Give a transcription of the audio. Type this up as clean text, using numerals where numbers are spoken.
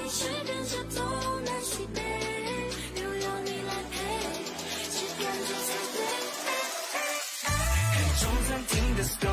是跟着东南西北，又有你来陪，是感觉才对。 就算听的。